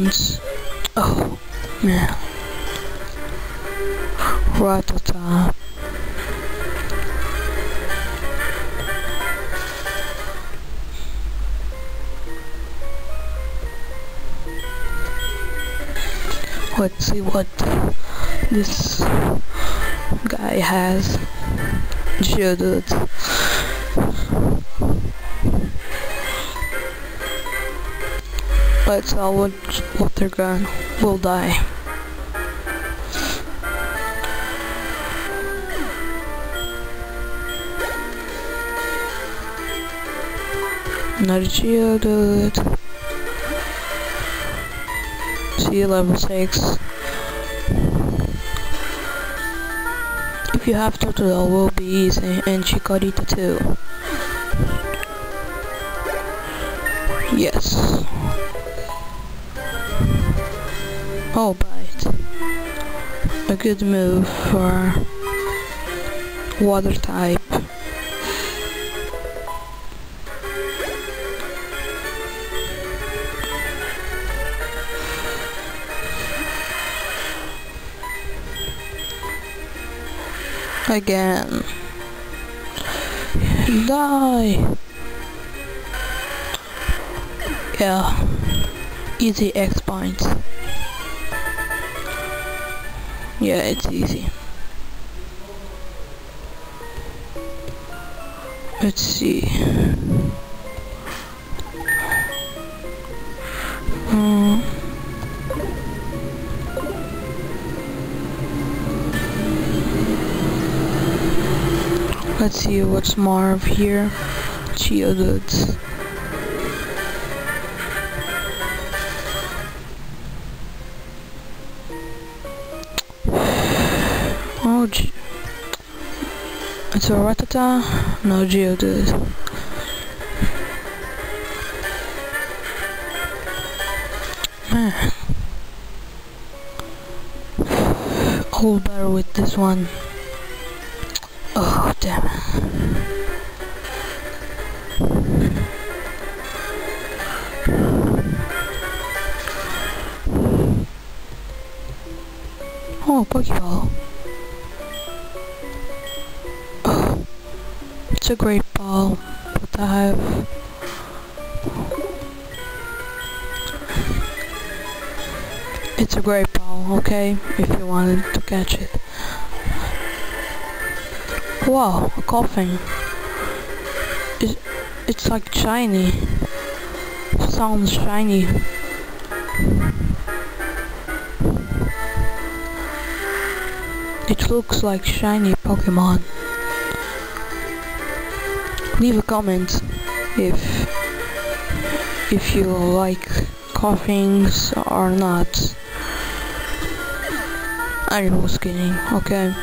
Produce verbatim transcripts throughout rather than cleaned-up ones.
Pokemons. Oh man. Ratata. Let's see what this guy has. Geodude. Let's all watch Water Gun will die. Another Geodude. See, level six. If you have Totodile, will be easy, and Chikorita too. Yes. Oh, bite. A good move for water type. Again. Die. Yeah. Easy X points. Yeah, it's easy. Let's see. Hmm. Let's see what's more of here. Geodudes. Oh, Ge it's a Ratata, no Geodude. Man, all better with this one. Oh, damn it. Oh, Pokeball. Oh, it's a great ball, but I have... It's a great ball, okay, if you wanted to catch it. Wow, a coughing. It's, it's like shiny. Sounds shiny. It looks like shiny Pokemon. Leave a comment if if you like coughings or not. I was kidding, okay.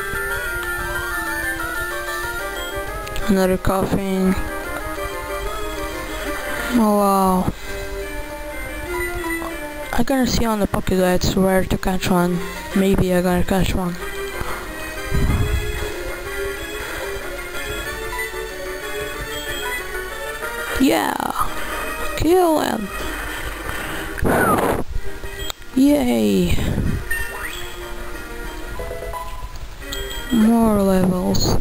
Another coughing. Oh wow. I gotta see on the Pokédex where to catch one. Maybe I gotta catch one. Yeah! Kill him! Yay! More levels.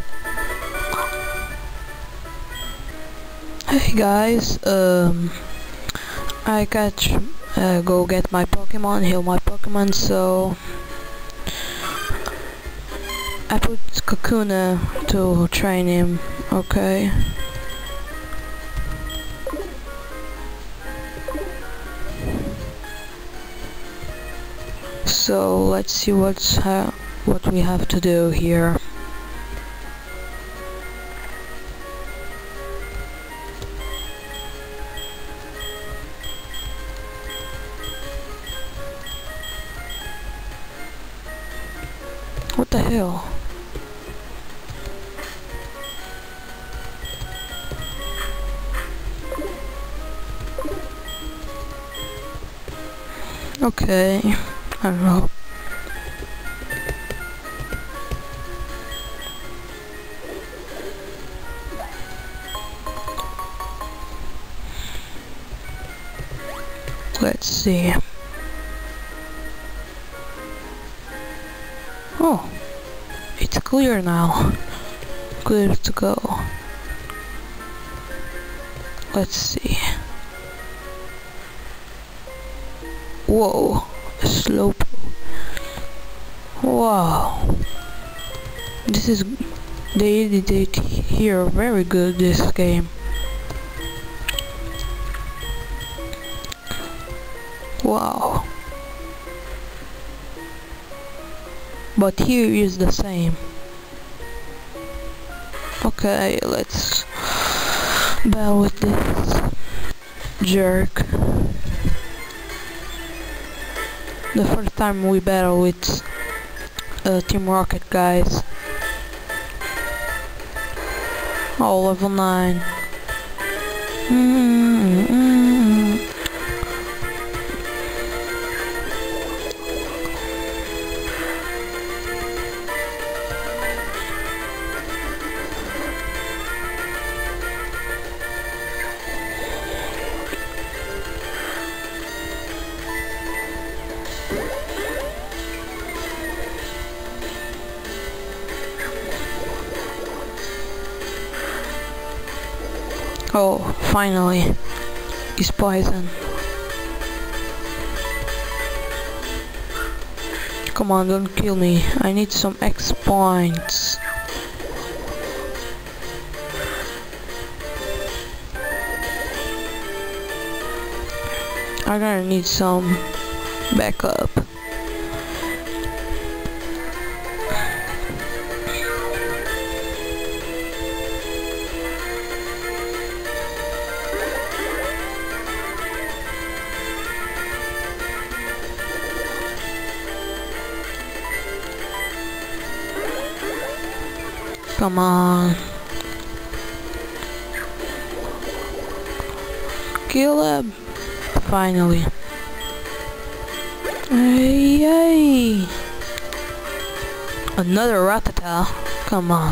Hey guys, um, I catch, uh, go get my Pokemon, heal my Pokemon, so I put Kakuna to train him, okay? So let's see what's ha what we have to do here. What the hell? Okay, I don't know. Let's see. clear now. Clear to go. Let's see. Whoa, a slope. Wow. This is, they did it here very good, this game. Wow. But here is the same. Okay, let's battle with this jerk. The first time we battle with uh, Team Rocket guys. Oh, level nine. Mm-hmm. Oh, finally. He's poison. Come on, don't kill me. I need some X points. I'm gonna need some backup. Come on. Kill him. Finally. Hey, hey. Another Ratata. Come on.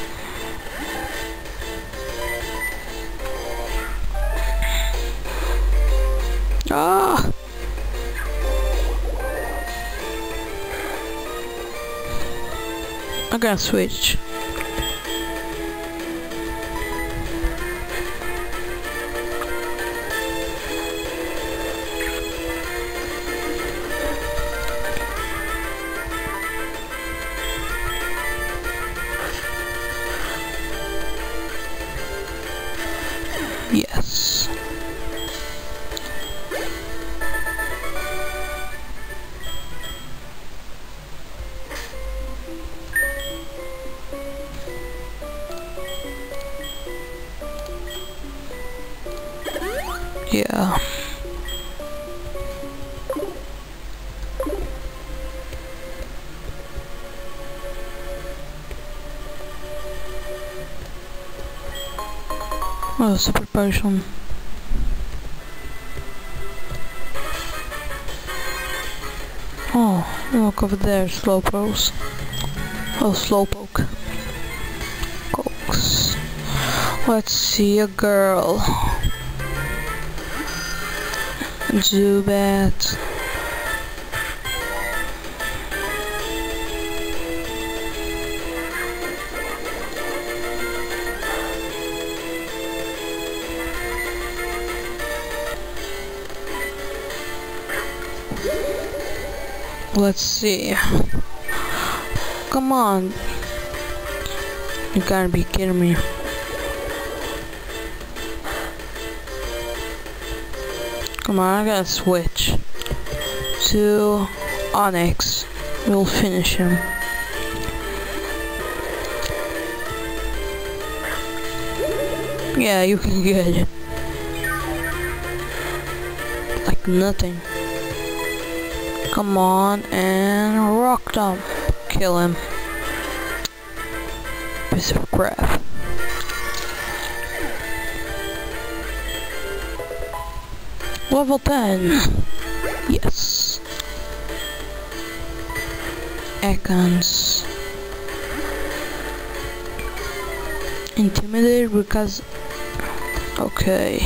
Ah. I'm gonna switch. Yes. Yeah. Oh, super potion. Oh, look over there, Slowpokes. Oh, Slowpoke. Cokes. Let's see a girl. Zubat. Let's see. Come on. You gotta be kidding me. Come on, I gotta switch to Onyx. We'll finish him. Yeah, you can get it. Like nothing. Come on, and rock them. Kill him. Piece of crap. Level ten. Yes. Ekans. Intimidated because... Okay.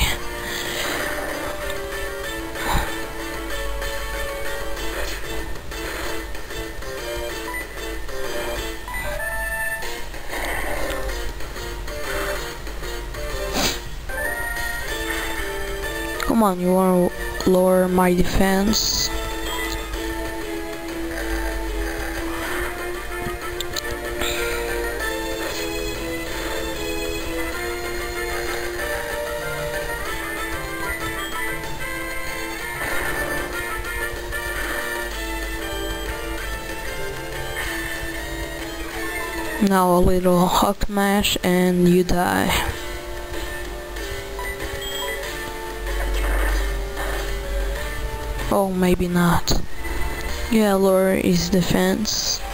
Come on, you wanna lower my defense? Now a little hawk mash and you die. Oh, maybe not. Yeah, lower his defense.